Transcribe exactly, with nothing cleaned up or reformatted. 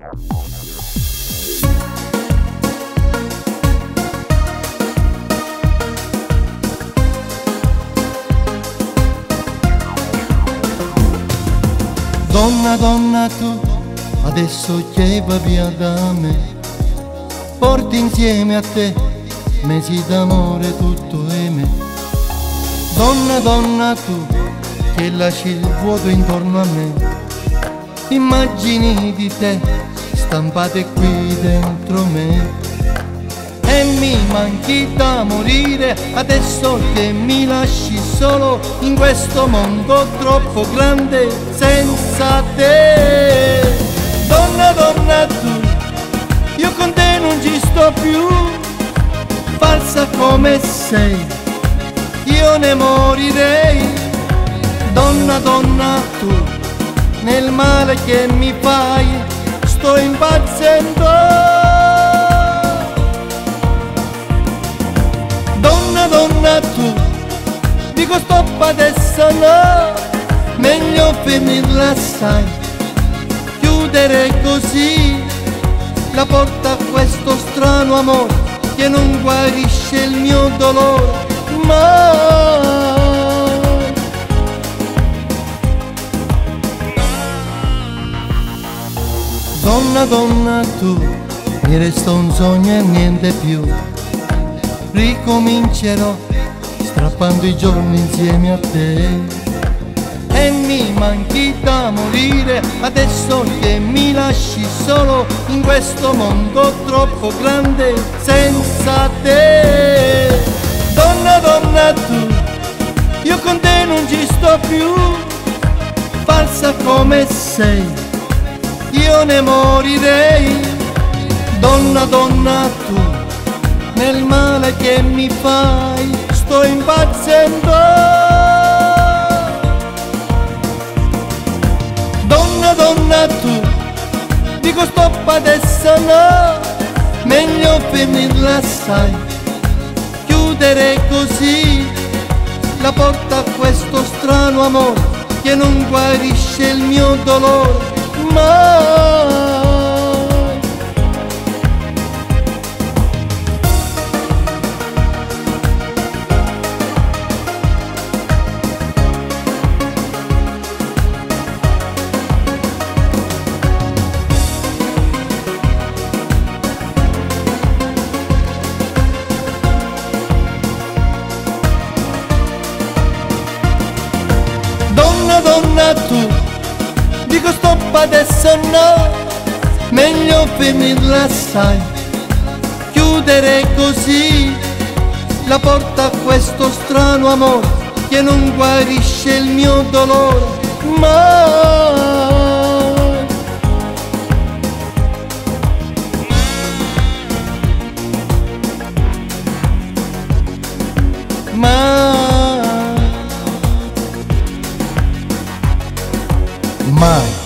Donna, donna tu, adesso che va via da me, porti insieme a te mesi d'amore tutto e me. Donna, donna tu, che lasci il vuoto intorno a me, immagini di te stampate qui dentro me. E mi manchi da morire adesso che mi lasci solo in questo mondo troppo grande senza te. Donna, donna tu, io con te non ci sto più, falsa come sei, io ne morirei. Donna, donna tu, nel male che mi fai sto impazzendo. Donna, donna tu, dico stop adesso no, meglio finirla sai, chiudere così la porta a questo strano amore che non guarisce il mio dolore mai. Donna, donna tu, mi resta un sogno e niente più, ricomincerò strappando i giorni insieme a te. E mi manchi da morire adesso che mi lasci solo in questo mondo troppo grande senza te. Donna, donna tu, io con te non ci sto più, falsa come sei, io ne morirei. Donna, donna tu, nel male che mi fai sto impazzendo. Donna, donna tu, dico stop adesso no, meglio finirla sai, chiudere così la porta a questo strano amore che non guarisce il mio dolore mai. Donna tu, dico stop adesso no, meglio finirla sai, chiudere così la porta a questo strano amore che non guarisce il mio dolore mai. Mai. Mai.